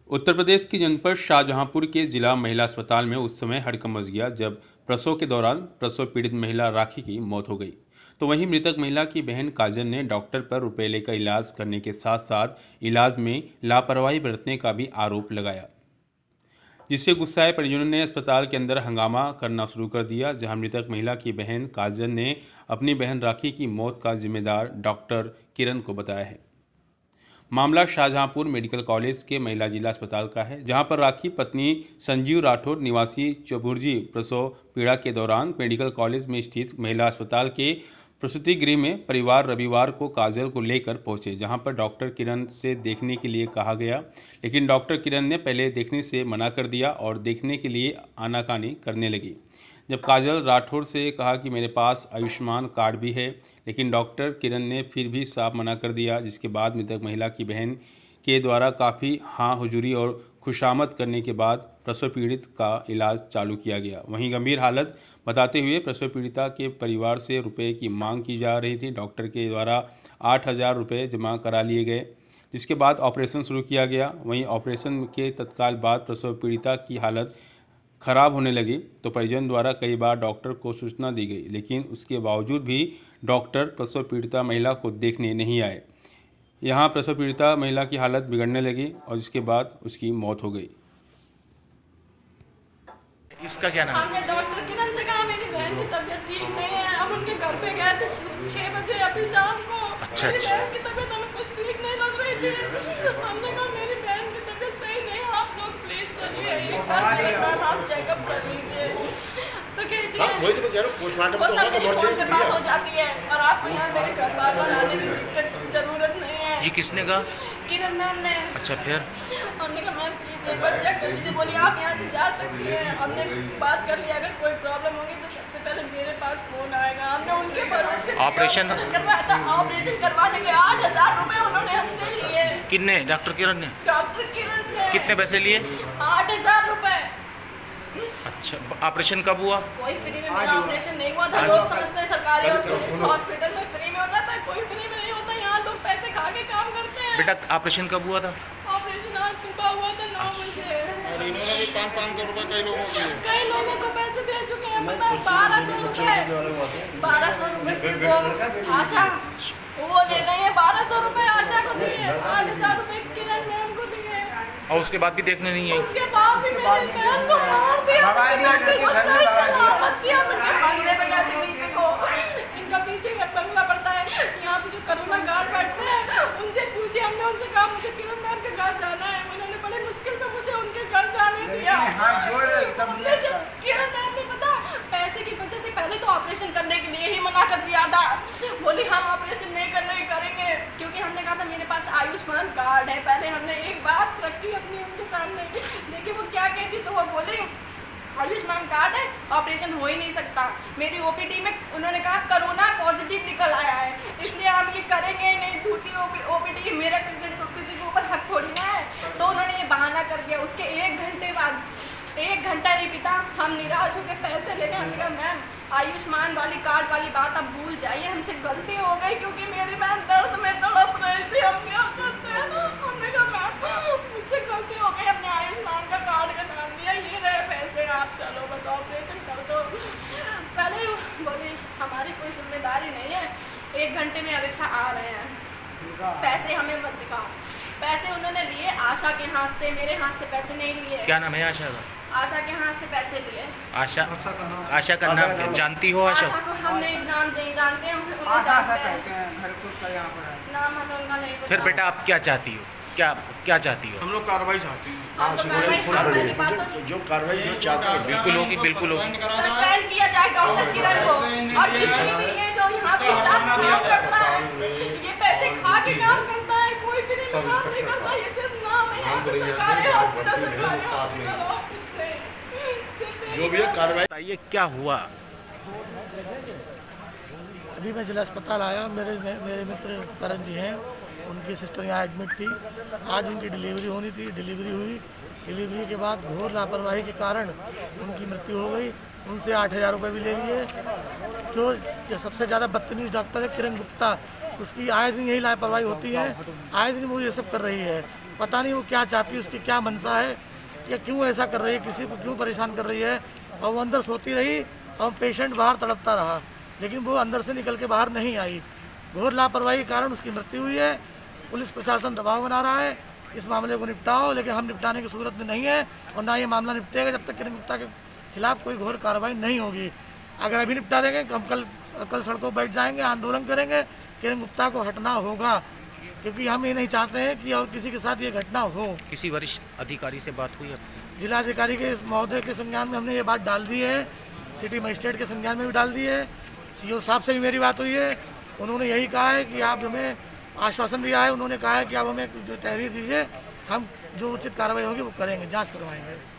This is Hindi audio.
उत्तर प्रदेश की जनपद शाहजहांपुर के जिला महिला अस्पताल में उस समय हड़कंप मच गया जब प्रसव के दौरान प्रसव पीड़ित महिला राखी की मौत हो गई। तो वहीं मृतक महिला की बहन काजल ने डॉक्टर पर रुपए लेकर इलाज करने के साथ साथ इलाज में लापरवाही बरतने का भी आरोप लगाया, जिससे गुस्साए परिजनों ने अस्पताल के अंदर हंगामा करना शुरू कर दिया, जहां मृतक महिला की बहन काजल ने अपनी बहन राखी की मौत का जिम्मेदार डॉक्टर किरण को बताया है। मामला शाहजहांपुर मेडिकल कॉलेज के महिला जिला अस्पताल का है, जहां पर राखी पत्नी संजीव राठौर निवासी चबुर्जी प्रसव पीड़ा के दौरान मेडिकल कॉलेज में स्थित महिला अस्पताल के प्रसूति गृह में परिवार रविवार को काजल को लेकर पहुंचे, जहां पर डॉक्टर किरण से देखने के लिए कहा गया, लेकिन डॉक्टर किरण ने पहले देखने से मना कर दिया और देखने के लिए आनाकानी करने लगी। जब काजल राठौर से कहा कि मेरे पास आयुष्मान कार्ड भी है, लेकिन डॉक्टर किरण ने फिर भी साफ मना कर दिया, जिसके बाद मृतक महिला की बहन के द्वारा काफ़ी हाँ हुजूरी और खुशामद करने के बाद प्रसव पीड़ित का इलाज चालू किया गया। वहीं गंभीर हालत बताते हुए प्रसव पीड़िता के परिवार से रुपए की मांग की जा रही थी। डॉक्टर के द्वारा 8,000 रुपये जमा करा लिए गए, जिसके बाद ऑपरेशन शुरू किया गया। वहीं ऑपरेशन के तत्काल बाद प्रसव पीड़िता की हालत खराब होने लगी तो परिजन द्वारा कई बार डॉक्टर को सूचना दी गई, लेकिन उसके बावजूद भी डॉक्टर प्रसव पीड़िता महिला को देखने नहीं आए। यहां प्रसव पीड़िता महिला की हालत बिगड़ने लगी और जिसके बाद उसकी मौत हो गई। इसका क्या नाम है? हमने डॉक्टर किरण से कहा मेरी बहन की तबीयत ठीक नहीं है। हम उनके घर पे गए थे 6 बजे अभी शाम को। मेरी बहन की तबीयत हमें कुछ ठीक नहीं लग रही थी। हमने कहा मेरी बहन की तबीयत सही नहीं है, आप लोग प्लीज चलिए एक बार आप चेकअप कर लीजिए। तो कहती है वो सब मेरी फोन पे बात हो जाती है और आपको यहाँ मेरे घर बार आने की जरूरत नहीं है। ये किसने कहा? किरण मैम ने। अच्छा, फिर हमने कहा मैम प्लीज एक बार चेक कर लीजिए। बोली आप यहाँ से जा सकती हैं। हमने बात कर लिया, अगर कोई प्रॉब्लम होगी तो सबसे पहले मेरे पास फोन आएगा। हमने उनके भरोसे ऑपरेशन करवाया था। ऑपरेशन करवाने के 8,000 रुपए उन्होंने हमसे लिए। कितने? डॉक्टर किरण ने? डॉक्टर किरण ने। कितने पैसे लिए? 8,000 रुपए। अच्छा, ऑपरेशन कब हुआ? कोई फ्री में मेरा ऑपरेशन नहीं हुआ था। लोग समझते हैं सरकारी हॉस्पिटल में फ्री में हो जाता है, कोई फ्री में नहीं होता। यहाँ लोग पैसे खा के काम करते हैं। बेटा ऑपरेशन कब हुआ था? ऑपरेशन आज सुबह हुआ था 9 बजे। और इन्होंने भी 500 रुपए कई लोगों को पैसे दे चुके हैं। पता 1200 रुपए 1200 रुपए से वो आशा वो ले गए हैं। 1200 रुपए आशा को दिए, 8,000 रुपए किरण मैम को दिए और उसके बाद भी देखने नहीं है। उसके बाद भी मेरी बहन को मार दिया। सही सलामत दिया। मैंने बंगले पे गए थे पीछे को, इनका पीछे का बंगला पड़ता है। यहाँ पे जो कोरोना गार्ड बैठते हैं उनसे पूछे। हमने उनसे कहा मुझे किरण मैम के घर जाना है। उन्होंने बड़े मुश्किल में मुझे उनके घर जाने दिया। हमने जब किरण मैम ने पता पैसे की वजह से पहले तो ऑपरेशन करने के लिए ही मना कर दिया था। बोली हम ऑपरेशन नहीं करेंगे क्योंकि हमने कहा था मेरे पास आयुष्मान कार्ड है। पहले हमने एक बात रखी अपनी उनके सामने, लेकिन वो क्या कहती तो वो बोली आयुष्मान कार्ड है, ऑपरेशन हो ही नहीं सकता। मेरी ओपीडी में उन्होंने कहा कोरोना पॉजिटिव निकल आया है, इसलिए हम ये करेंगे ही नहीं। दूसरी ओपीडी मेरा किसी के ऊपर हक थोड़ी ना है। तो उन्होंने ये बहाना कर दिया। उसके 1 घंटे बाद 1 घंटा नहीं बीता, हम निराश होकर पैसे लेने। हमने कहा मैम आयुष्मान वाली कार्ड वाली बात आप भूल जाइए, हमसे गलती हो गई क्योंकि मेरी बहन दर्द में तड़प रही थी। हम क्या करते हैं? हमने कहा मैम मुझसे गलती हो गई, हमने आयुष्मान का कार्ड का नाम दिया, ये रहे पैसे, आप चलो बस ऑपरेशन कर दो। पहले बोली हमारी कोई जिम्मेदारी नहीं है, 1 घंटे में अच्छा आ रहे हैं, पैसे हमें मत दिखाओ। पैसे उन्होंने लिए आशा के हाथ से, मेरे हाथ से पैसे नहीं लिए। क्या नाम है आशा का? आशा के हाथ से पैसे लिए। आशा का नाम क्या जानती हो? आशा को हमने नाम नहीं जानते हैं, उन्हें जानते हैं, नाम हमें उनका नहीं पता। फिर बेटा आप क्या चाहती हो? क्या चाहती हो? हम लोग कार्रवाई चाहते हैं। जो कार्रवाई जो चाहते हैं बिल्कुल होगी, बिल्कुल होगी। सस्पेंड किया जाए डॉक्टर किरण को और जितनी भी ये जो यहाँ पे स्टाफ काम करता है, ये पैसे खा के काम करता है, कोई फ्री में काम नहीं करता। ये सिर्फ नाम है, यहाँ पे सरकारी हॉस्पिटल और कुछ नहीं। जो भी है कार्रवाई। बताइए क्या हुआ? अभी मैं जिला अस्पताल आया। मेरे मित्र करण जी हैं, उनकी सिस्टर यहाँ एडमिट थी। आज उनकी डिलीवरी होनी थी, डिलीवरी हुई। डिलीवरी के बाद घोर लापरवाही के कारण उनकी मृत्यु हो गई। उनसे 8,000 रुपये भी ले लिए। जो सबसे ज़्यादा बदतमीज डॉक्टर है किरण गुप्ता, उसकी आए दिन यही लापरवाही होती है। आए दिन वो ये सब कर रही है। पता नहीं वो क्या चाहती है, उसकी क्या मंशा है, या क्यों ऐसा कर रही है, किसी को क्यों परेशान कर रही है। और वो अंदर सोती रही और पेशेंट बाहर तड़पता रहा, लेकिन वो अंदर से निकल के बाहर नहीं आई। घोर लापरवाही के कारण उसकी मृत्यु हुई है। पुलिस प्रशासन दबाव बना रहा है इस मामले को निपटाओ, लेकिन हम निपटाने की सूरत में नहीं है और ना ये मामला निपटेगा जब तक किरण गुप्ता के खिलाफ कोई घोर कार्रवाई नहीं होगी। अगर अभी निपटा देंगे तो हम कल सड़कों बैठ जाएंगे, आंदोलन करेंगे। किरण गुप्ता को हटना होगा, क्योंकि हम ये नहीं चाहते हैं कि और किसी के साथ ये घटना हो। किसी वरिष्ठ अधिकारी से बात हुई आपकी? जिलाधिकारी के महोदय के संज्ञान में हमने ये बात डाल दी है, सिटी मजिस्ट्रेट के संज्ञान में भी डाल दी है, सीओ साहब से भी मेरी बात हुई है। उन्होंने यही कहा है कि आप हमें आश्वासन दिया है, उन्होंने कहा है कि आप हमें जो तहरीर दीजिए, हम जो उचित कार्रवाई होगी वो करेंगे, जांच करवाएंगे।